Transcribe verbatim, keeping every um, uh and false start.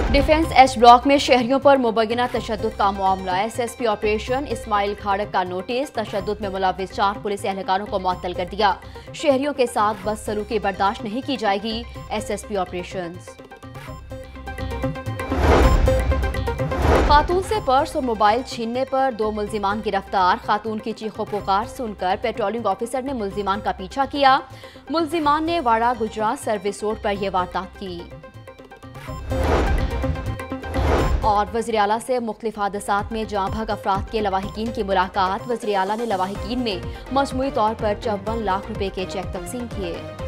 Defence H block में शहरियों पर मुबैना तशद्दुद का मामला। S S P operation Ismail Khadak का नोटिस। तशद्दुद में मुलव्विस चार पुलिस एहलकारों को मुअत्तल कर दिया। शहरियों के साथ बदसलूकी बर्दाश्त नहीं की जाएगी। S S P operation. खातून से पर्स और मोबाइल छीनने पर दो मुल्जिमान गिरफ्तार। खातून की चीखों पुकार सुनकर पेट्रोलिंग ऑफिसर ने मुल्जिमान का पीछा किया। मुल्जिमान ने वाड़ा गुजरात सर्विस रोड पर यह वारदात की। और वज़ीर आला से मुख्तलिफ हादसात में जाँ भग अफराद के लवाहिकीन की मुलाकात। वज़ीर आला ने लवाहिकीन में मजमूई तौर पर चौवन लाख रुपए के चेक तकसीम किए।